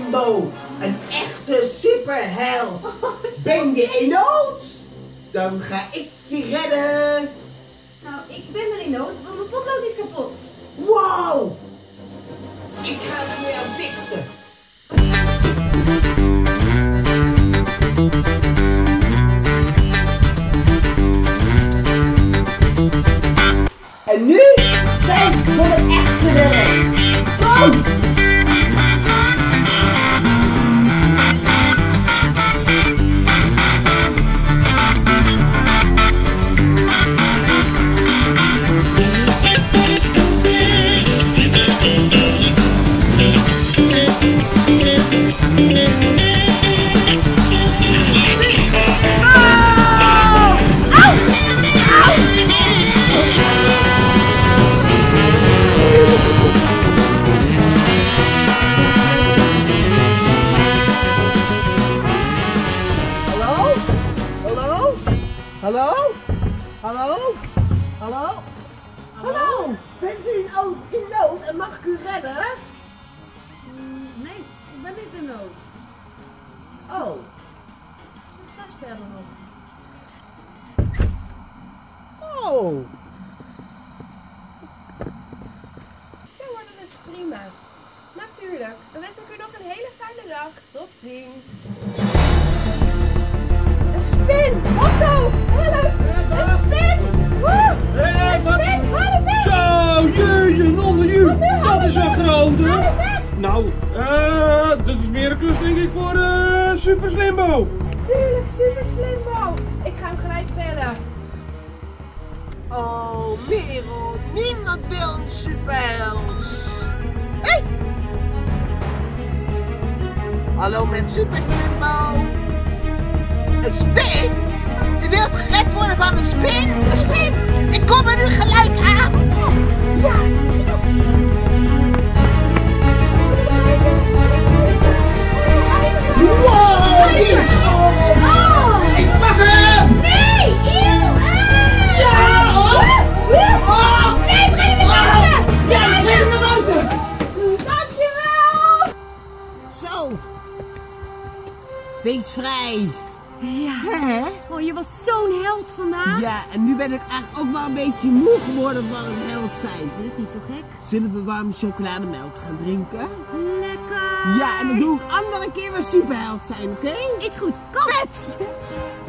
Slimbo, een echte superheld. Ben je in nood? Dan ga ik je redden. Nou, ik ben wel in nood, want mijn potlood is kapot. Wow! Ik ga het voor jou fixen. En nu tijd voor het echte werk. Kom! Hallo? Hallo? Hallo? Hallo? Bent u in nood en mag ik u redden? Nee, ik ben niet in nood. Oh. Succes verder nog. Oh. Ja hoor, dat is prima. Natuurlijk. Dan wens ik u nog een hele fijne dag. Tot ziens. Een spin! Otto! Help! Een spin! Woe! Een spin! Haal hem weg! Zo, jeetje, nonne, dat is een grote. Haal hem weg! Nou, dat is meer een klus denk ik voor Super Slimbo. Tuurlijk, super Slimbo. Ik ga hem gelijk bellen. Oh, Merel, niemand wil een superheld. Hey! Hallo met Super Slimbo. Een spin? U wilt gered worden van een spin? Een spin? Ik kom er nu gelijk aan. Ja, schiet op. Wow, die is groot. Oh! Ik mag hem. Nee! Eeuw! Ja, hoor. Oh, Nee, breng hem naar buiten! ja, breng hem naar buiten. Dankjewel! Zo. Wees vrij. Ja. Hè? Oh, je was zo'n held vandaag. Ja, en nu ben ik eigenlijk ook wel een beetje moe geworden van het held zijn. Dat is niet zo gek. Zullen we warme chocolademelk gaan drinken? Lekker. Ja, en dan doe ik andere keer weer superheld zijn, oké? Is goed. Kom. Vet!